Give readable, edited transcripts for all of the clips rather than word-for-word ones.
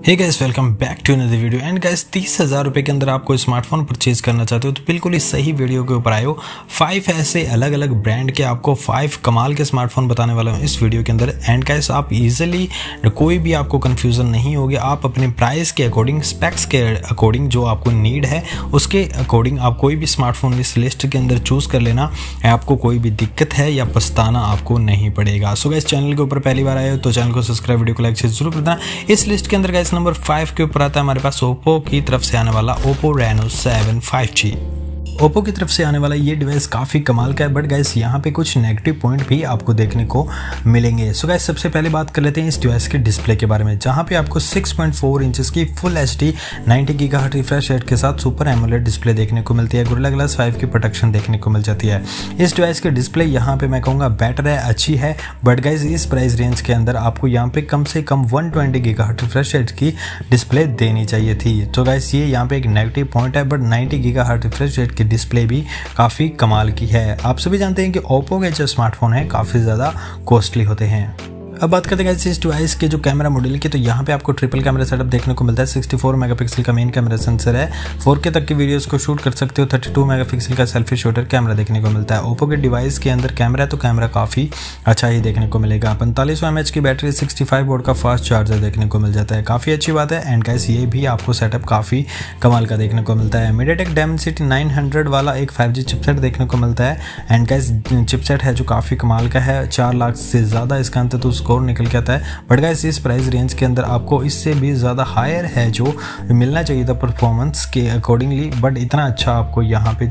Hey guys, welcome back to another video. And guys, 30,000 रुपये के अंदर आपको स्मार्टफोन परचेज करना चाहते हो तो बिल्कुल ही सही वीडियो के ऊपर आए हो। 5 ऐसे अलग अलग ब्रांड के आपको 5 कमाल के स्मार्टफोन बताने वाला हूँ इस वीडियो के अंदर। एंड गाइस, आप इजीली कोई भी आपको कंफ्यूजन नहीं होगी। आप अपने प्राइस के अकॉर्डिंग, स्पेक्स के अकॉर्डिंग, जो आपको नीड है उसके अकॉर्डिंग आप कोई भी स्मार्टफोन इस लिस्ट के अंदर चूज़ कर लेना। आपको कोई भी दिक्कत है या पछताना आपको नहीं पड़ेगा। सो गाइस, चैनल के ऊपर पहली बार आए हो तो चैनल को सब्सक्राइब, वीडियो को लाइक शेयर जरूर करना। इस लिस्ट के अंदर गाइस नंबर 5 के ऊपर आता है हमारे पास ओप्पो की तरफ से आने वाला ओप्पो रेनो 7 5G। ओप्पो की तरफ से आने वाला ये डिवाइस काफ़ी कमाल का है, बट गाइस यहाँ पे कुछ नेगेटिव पॉइंट भी आपको देखने को मिलेंगे। सो गाइस, सबसे पहले बात कर लेते हैं इस डिवाइस के डिस्प्ले के बारे में, जहाँ पे आपको 6.4 इंचेस की full HD 90 gigahertz refresh rate के साथ सुपर एमोलेड डिस्प्ले देखने को मिलती है। गोरिल्ला ग्लास 5 की प्रोटेक्शन देखने को मिल जाती है। इस डिवाइस की डिस्प्ले यहाँ पे मैं कहूँगा बेटर है, अच्छी है, बट गाइस इस प्राइस रेंज के अंदर आपको यहाँ पे कम से कम 120 गीगाहर्ट्ज रिफ्रेश रेट की डिस्प्ले देनी चाहिए थी। तो गाइस ये यहाँ पे एक नेगेटिव पॉइंट है, बट 90 गीगाहर्ट्ज रिफ्रेश रेट की डिस्प्ले भी काफ़ी कमाल की है। आप सभी जानते हैं कि ओप्पो के जो स्मार्टफोन है काफ़ी ज़्यादा कॉस्टली होते हैं। अब बात करते हैं इस डिवाइस के जो कैमरा मॉडल की, तो यहाँ पे आपको ट्रिपल कैमरा सेटअप देखने को मिलता है। 64 मेगापिक्सल का मेन कैमरा सेंसर है। 4K तक की वीडियोस को शूट कर सकते हो। 32 मेगापिक्सल का सेल्फी शूटर कैमरा देखने को मिलता है। ओप्पो के डिवाइस के अंदर कैमरा तो कैमरा काफ़ी अच्छा ही देखने को मिलेगा। 4500 mAh की बैटरी, 65 वोल्ट का फास्ट चार्जर देखने को मिल जाता है, काफ़ी अच्छी बात है। एंड गाइस, ये भी आपको सेटअप काफ़ी कमाल का देखने को मिलता है। मीडियाटेक डायमेंसिटी 900 वाला एक 5G चिपसेट देखने को मिलता है। एंड गाइस, चिपसेट है जो काफ़ी कमाल का है। 4 लाख से ज़्यादा इसका अंत तो स्कोर निकल के आता है, बट गाइस इस प्राइस रेंज के अंदर आपको इससे भी ज़्यादा हायर है जो मिलना चाहिए था परफॉर्मेंस के अकॉर्डिंगली, बट इतना अच्छा आपको यहाँ पे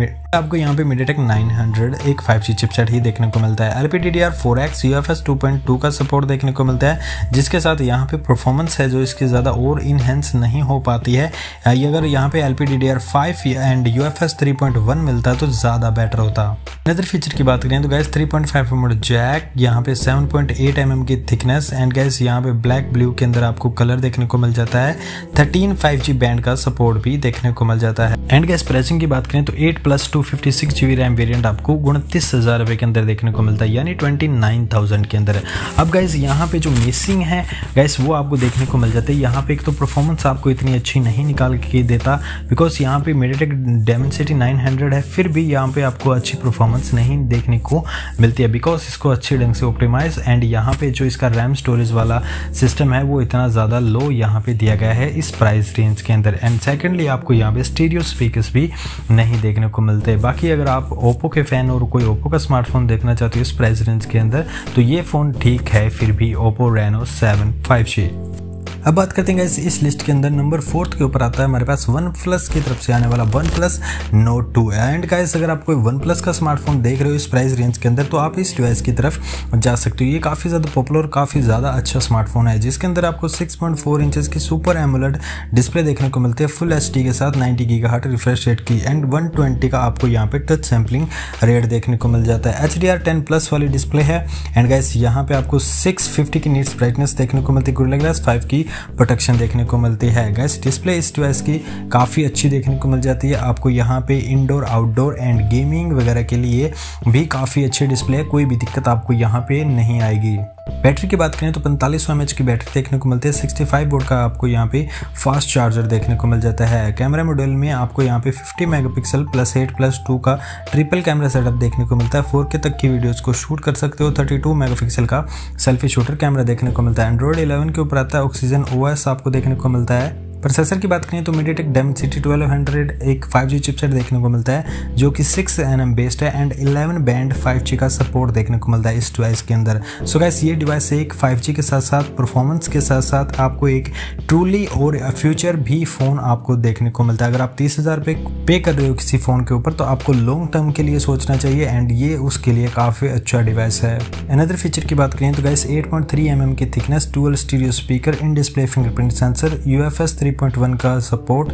मीडियाटेक 900 एक 5G चिपसेट ही देखने को मिलता है। LPDDR4X UFS 2.2 का सपोर्ट देखने को मिलता है, जिसके साथ यहाँ पे परफॉर्मेंस है जो इसकी ज़्यादा और इनहेंस नहीं हो पाती है। अगर यहाँ पे LPDDR5 एंड UFS 3.1 मिलता है तो ज़्यादा बेटर होता। अदर फीचर की बात करें तो गाइस 3.5 mm जैक, यहाँ पे 7.8 mm की थिकनेस, एंड गाइस यहाँ पे ब्लैक ब्लू के अंदर आपको कलर देखने को मिल जाता है। 13 5G बैंड का सपोर्ट भी देखने को मिल जाता है। एंड गाइस, प्राइसिंग की बात करें तो 8+ 256GB रैम वेरिएंट आपको 29,000 रुपये के अंदर देखने को मिलता है, यानी 29,000 के अंदर। अब गाइस यहाँ पे जो मिसिंग है गाइस वो आपको देखने को मिल जाता है। यहाँ पे एक तो परफॉर्मेंस आपको इतनी अच्छी नहीं निकाल के देता, बिकॉज यहाँ पे मीडियाटेक डायमेंसिटी 900 है, फिर भी यहाँ पे आपको अच्छी परफॉर्मेंस नहीं देखने को मिलती है, बिकॉज इसको अच्छी ढंग से ऑप्टिमाइज, एंड यहाँ पे जो इसका रैम स्टोरेज वाला सिस्टम है वो इतना ज़्यादा लो यहाँ पे दिया गया है इस प्राइस रेंज के अंदर। एंड सेकेंडली आपको यहाँ पे स्टीरियो स्पीकर्स भी नहीं देखने को मिलते। बाकी अगर आप ओप्पो के फैन और कोई ओप्पो का स्मार्टफोन देखना चाहते हो इस प्राइस रेंज के अंदर तो ये फ़ोन ठीक है, फिर भी ओप्पो रेनो 7 5G। अब बात करते हैं इस लिस्ट के अंदर नंबर 4 के ऊपर आता है हमारे पास OnePlus की तरफ से आने वाला OnePlus Nord 2। एंड गाइस, अगर आप कोई OnePlus का स्मार्टफोन देख रहे हो इस प्राइस रेंज के अंदर तो आप इस डिवाइस की तरफ जा सकते हो। ये काफ़ी ज़्यादा पॉपुलर, काफ़ी ज़्यादा अच्छा स्मार्टफोन है, जिसके अंदर आपको 6.4 इंचेस की सुपर एमोलेड डिस्प्ले देखने को मिलती है फुल HD के साथ 90 गीगाहर्ट्ज रिफ्रेश रेट की, एंड 120 का आपको यहाँ पे टच सैम्पलिंग रेट देखने को मिल जाता है। HDR10+ वाली डिस्प्ले है। एंड गाइस, यहाँ पे आपको 650 की नीट्स ब्राइटनेस देखने को मिलती है। गोरिल्ला ग्लास 5 की प्रोटेक्शन देखने को मिलती है। गाइस, डिस्प्ले इस डिवाइस की काफ़ी अच्छी देखने को मिल जाती है। आपको यहाँ पे इंडोर, आउटडोर एंड गेमिंग वगैरह के लिए भी काफ़ी अच्छी डिस्प्ले है, कोई भी दिक्कत आपको यहाँ पे नहीं आएगी। बैटरी की बात करें तो 4500 mAh की बैटरी देखने को मिलती है। 65 वोल्ट का आपको यहाँ पे फास्ट चार्जर देखने को मिल जाता है। कैमरा मॉड्यूल में आपको यहाँ पे 50 मेगापिक्सल +8+2 का ट्रिपल कैमरा सेटअप देखने को मिलता है। 4K तक की वीडियोस को शूट कर सकते हो। 32 मेगापिक्सल का सेल्फी शूटर कैमरा देखने को मिलता है। एंड्रॉइड 11 के ऊपर आता है। ऑक्सीजन OS आपको देखने को मिलता है। प्रोसेसर की बात करें तो मीडियाटेक डायमेंसिटी 1200 एक 5G चिपसेट देखने को मिलता है, जो कि 6 nm बेस्ड है, एंड 11 बैंड 5G का सपोर्ट देखने को मिलता है इस डिवाइस के अंदर। सो गाइस, ये डिवाइस एक 5G के साथ साथ परफॉर्मेंस के साथ साथ आपको एक ट्रूली और फ्यूचर भी फ़ोन आपको देखने को मिलता है। अगर आप 30,000 रुपये पे कर रहे हो किसी फ़ोन के ऊपर तो आपको लॉन्ग टर्म के लिए सोचना चाहिए, एंड ये उसके लिए काफ़ी अच्छा डिवाइस है। अनदर फीचर की बात करें तो गाइस 8.3 mm की thickness, dual stereo speaker, in display fingerprint sensor, UFS 3.1 का सपोर्ट,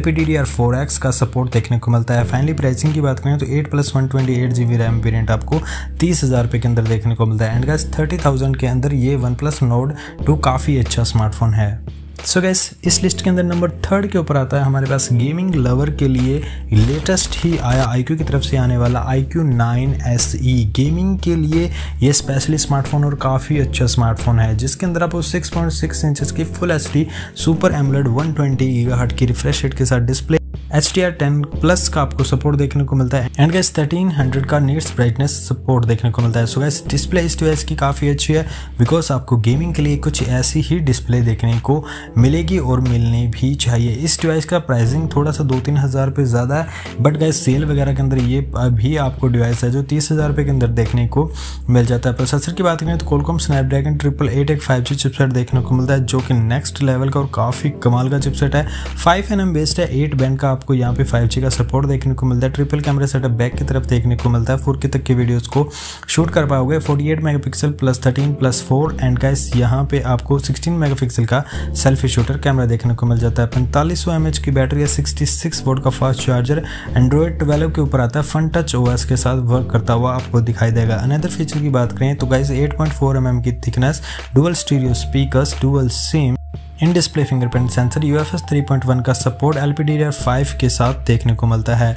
LPDDR4X का सपोर्ट देखने को मिलता है। फाइनली प्राइसिंग की बात करें तो 8+ 128GB रैम वेरिएंट आपको 30,000 रुपये के अंदर देखने को मिलता है। एंड गाइस, 30,000 के अंदर ये OnePlus Nord 2 काफ़ी अच्छा स्मार्टफोन है। सो गाइस इस लिस्ट के अंदर नंबर 3 के ऊपर आता है हमारे पास गेमिंग लवर के लिए लेटेस्ट ही आया iQOO की तरफ से आने वाला iQOO 9 SE। गेमिंग के लिए ये स्पेशली स्मार्टफोन और काफ़ी अच्छा स्मार्टफोन है जिसके अंदर आपको 6.6 इंचेस की full HD super AMOLED 120 GHz की रिफ्रेश रेट के साथ डिस्प्ले HDR10 प्लस का आपको सपोर्ट देखने को मिलता है एंड गाइस 1300 का नीट्स ब्राइटनेस सपोर्ट देखने को मिलता है। सो गाइस डिस्प्ले इस डिवाइस की काफ़ी अच्छी है बिकॉज आपको गेमिंग के लिए कुछ ऐसी ही डिस्प्ले देखने को मिलेगी और मिलनी भी चाहिए। इस डिवाइस का प्राइसिंग थोड़ा सा 2-3 हज़ार रुपये ज़्यादा है बट गाइस सेल वगैरह के अंदर ये अभी आपको डिवाइस है जो 30,000 रुपये के अंदर देखने को मिल जाता है। प्रोसेसर की बात करें तो Qualcomm Snapdragon 888 एक 5G चिपसेट देखने को मिलता है जो कि नेक्स्ट लेवल का और काफ़ी कमाल का चिपसेट है। 5nm बेस्ड है, 8 बैंड का आपको यहाँ पे 5G का सपोर्ट देखने को मिलता है। ट्रिपल कैमरा सेटअप बैक की तरफ देखने को मिलता है। 4K तक की वीडियोस को शूट कर पाओगे। 48 megapixel plus 13 plus 4 and guys यहाँ पे आपको 16 मेगापिक्सल का सेल्फी शूटर कैमरा देखने को मिल जाता है। 4500 mAh की बैटरी है, 66 वोल्ट का फास्ट चार्जर। एंड्रॉइड 12 के ऊपर आता है, फन टच OS के साथ वर्क करता हुआ आपको दिखाई देगा। अनदर फीचर की बात करें तो गाइस 8.4 mm की thickness, dual stereo speakers, dual sim, in display fingerprint sensor, UFS 3.1 का सपोर्ट LPDDR5 के साथ देखने को मिलता है।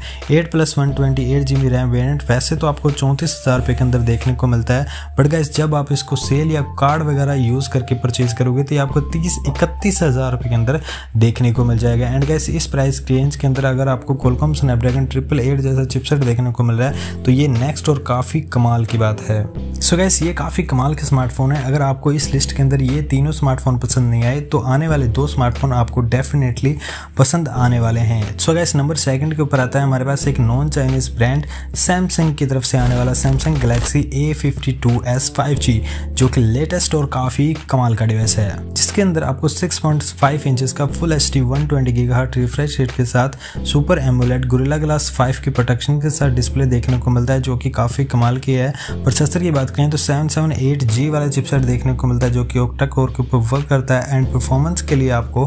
8+128 GB रैम वेरिएंट वैसे तो आपको 34,000 रुपये के अंदर देखने को मिलता है बट गाइस जब आप इसको सेल या कार्ड वगैरह यूज़ करके परचेज करोगे तो ये आपको 30-31,000 रुपये के अंदर देखने को मिल जाएगा। एंड गाइस इस प्राइस रेंज के अंदर अगर आपको Qualcomm Snapdragon 888 जैसा चिपसेट देखने को मिल रहा है तो ये नेक्स्ट और काफ़ी कमाल की बात है। सो गाइस ये काफ़ी कमाल के स्मार्टफोन है। अगर आपको इस लिस्ट के अंदर ये तीनों स्मार्टफोन पसंद नहीं आए तो आने वाले 2 स्मार्टफोन आपको डेफिनेटली पसंद आने वाले हैं। सो गाइस नंबर 2 के ऊपर आता है हमारे पास एक नॉन चाइनीज ब्रांड सैमसंग की तरफ से आने वाला Samsung Galaxy A52s 5G जो कि लेटेस्ट और काफ़ी कमाल का डिवाइस है जिसके अंदर आपको 6.5 इंचेस का full HD 120 GHz refresh rate के साथ सुपर एमोलेड गोरिल्ला ग्लास 5 की प्रोटेक्शन के साथ डिस्प्ले देखने को मिलता है जो कि काफ़ी कमाल की है। प्रोसेसर की बात करें तो 778G वाला चिपसेट देखने को मिलता है जो कि ऑक्टा कोर के ऊपर वर्क करता है एंड परफॉर्मेंस के लिए आपको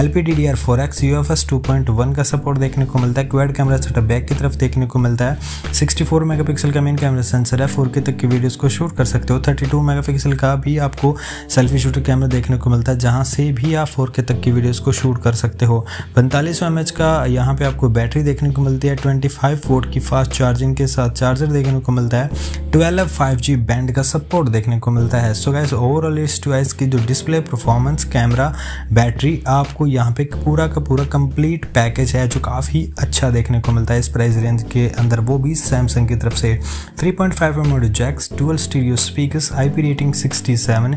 LPDDR4X UFS 2.1 का सपोर्ट देखने को मिलता है। क्वाड कैमरा सेटअप बैक की तरफ देखने को मिलता है। 64 मेगापिक्सल का मेन कैमरा सेंसर है, 4K तक की वीडियोस को शूट कर सकते हो। 32 मेगापिक्सल का भी आपको सेल्फी शूटर कैमरा देखने को मिलता है जहां से भी आप 4K तक की वीडियोस को शूट कर सकते हो। 4500 mAh का यहाँ पे आपको बैटरी देखने को मिलती है। 25 वोल्ट की फास्ट चार्जिंग के साथ चार्जर देखने को मिलता है। 12 5G बैंड का सपोर्ट देखने को मिलता है। सो गाइस ओवरऑल इस डिवाइस की जो डिस्प्ले, परफॉर्मेंस, कैमरा, बैटरी आपको यहाँ पे पूरा का पूरा कंप्लीट पैकेज है जो काफ़ी अच्छा देखने को मिलता है इस प्राइस रेंज के अंदर, वो भी सैमसंग की तरफ से। 3.5 mm audio jacks, dual stereo speakers, IP rating 67,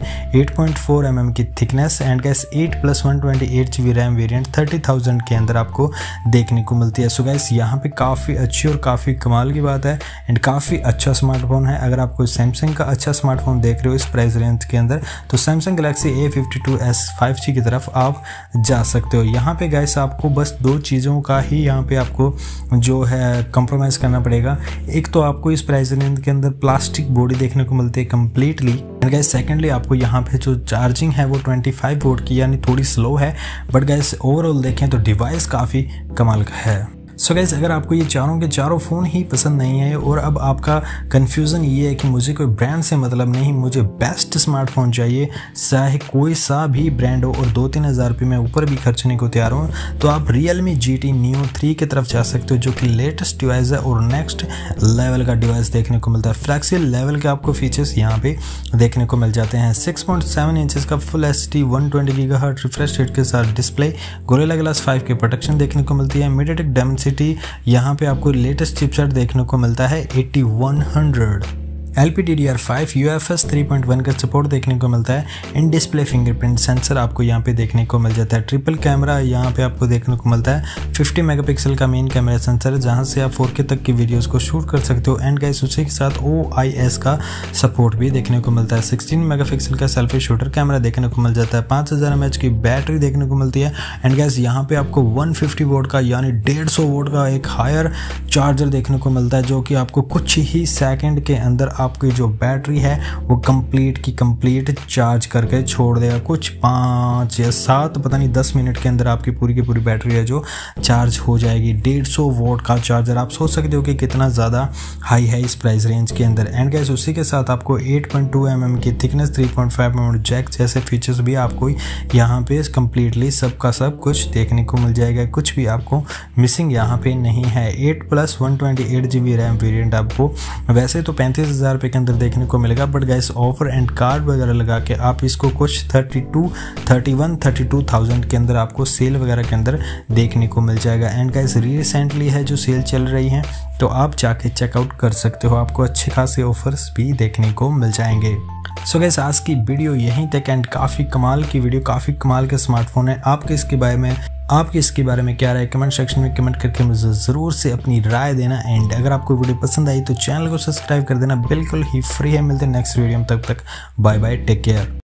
8.4 mm की thickness and guys 8+128 GB RAM variant 30,000 के अंदर आपको देखने को मिलती है। सो गाइस यहाँ पे काफ़ी अच्छी और काफ़ी कमाल की बात है एंड काफ़ी अच्छा स्मार्टफोन है। अगर आप कोई सैमसंग का अच्छा स्मार्टफोन देख रहे हो इस प्राइस रेंज के अंदर तो Samsung Galaxy A52s 5G की तरफ आप जा सकते हो। यहाँ पे गाइस आपको बस 2 चीज़ों का ही यहाँ पे आपको जो है कंप्रोमाइज़ करना पड़ेगा। एक तो आपको इस प्राइस रेंज के अंदर प्लास्टिक बॉडी देखने को मिलती है कम्प्लीटली एंड गाइस सेकेंडली आपको यहाँ पे जो चार्जिंग है वो 25 वोल्ट की यानी थोड़ी स्लो है बट गाइस ओवरऑल देखें तो डिवाइस काफ़ी कमाल का है। सो गाइस अगर आपको ये चारों के चारों फ़ोन ही पसंद नहीं है और अब आपका कन्फ्यूज़न ये है कि मुझे कोई ब्रांड से मतलब नहीं, मुझे बेस्ट स्मार्टफोन चाहिए चाहे कोई सा भी ब्रांड हो और 2-3 हज़ार रुपये में ऊपर भी खर्चने को तैयार हूँ, तो आप Realme GT Neo 3 की तरफ जा सकते हो जो कि लेटेस्ट डिवाइस है और नेक्स्ट लेवल का डिवाइस देखने को मिलता है। फ्लैक्सिल लेवल के आपको फीचर्स यहाँ पे देखने को मिल जाते हैं। 6.7 इंचेस का full HD 120 GHz refresh rate के साथ डिस्प्ले, गोरिल्ला ग्लास 5 की प्रोटेक्शन देखने को मिलती है। मीडियाटेक डायमेंसिटी यहाँ पे आपको लेटेस्ट चिपसेट देखने को मिलता है 8100। LPDDR5 UFS 3.1 का सपोर्ट देखने को मिलता है। इन डिस्प्ले फिंगरप्रिंट सेंसर आपको यहाँ पे देखने को मिल जाता है। ट्रिपल कैमरा यहाँ पे आपको देखने को मिलता है। 50 मेगापिक्सल का मेन कैमरा सेंसर है जहाँ से आप 4K तक की वीडियोस को शूट कर सकते हो एंड गाइस उसी के साथ OIS का सपोर्ट भी देखने को मिलता है। 16 मेगापिक्सल का सेल्फी शूटर कैमरा देखने को मिल जाता है। 5000 mAh की बैटरी देखने को मिलती है एंड गाइस यहाँ पे आपको 150 वोल्ट का यानी 150 वोल्ट का एक हायर चार्जर देखने को मिलता है जो कि आपको कुछ ही सेकेंड के अंदर आपकी जो बैटरी है वो कंप्लीट की कंप्लीट चार्ज करके छोड़ देगा। कुछ 5 या 7 पता नहीं 10 मिनट के अंदर आपकी पूरी की पूरी बैटरी है जो चार्ज हो जाएगी। 150 वोल्ट का चार्जर, आप सोच सकते हो कि कितना ज़्यादा हाई है इस प्राइस रेंज के अंदर। एंड गाइस उसी के साथ आपको 8.2 mm की थिकनेस, 3.5 mm जैक जैसे फीचर्स भी आपको यहाँ पे कंप्लीटली सबका सब कुछ देखने को मिल जाएगा। कुछ भी आपको मिसिंग यहाँ पे नहीं है। 8+ 128 GB रैम वेरिएंट आपको वैसे तो 35,000 रुपये के अंदर देखने को मिलेगा, but guys offer and card वगैरह लगा के आप इसको कुछ 32,000 के अंदर आपको सेल वगैरह के अंदर देखने को मिल जाएगा। एंड गाइस रिसेंटली है जो सेल चल रही है तो आप जाके चेकआउट कर सकते हो, आपको अच्छे खासे ऑफर्स भी देखने को मिल जाएंगे। सो गाइस आज की वीडियो यहीं तक एंड काफ़ी कमाल की वीडियो, काफ़ी कमाल का स्मार्टफोन है। आपके इसके बारे में क्या राय है कमेंट सेक्शन में कमेंट करके मुझे ज़रूर से अपनी राय देना। एंड अगर आपको वीडियो पसंद आई तो चैनल को सब्सक्राइब कर देना, बिल्कुल ही फ्री है। मिलते हैं नेक्स्ट वीडियो में, तब तक बाय बाय, टेक केयर।